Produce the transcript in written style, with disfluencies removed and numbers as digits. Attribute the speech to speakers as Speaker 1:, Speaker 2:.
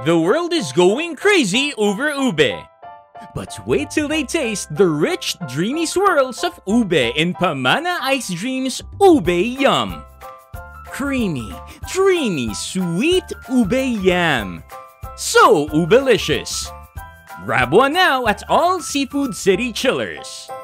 Speaker 1: The world is going crazy over ube. But wait till they taste the rich, dreamy swirls of ube in Pamana Ice Dream's Ube Yummm. Creamy, dreamy, sweet ube yam. So ube-licious. Grab one now at all Seafood City Chillers.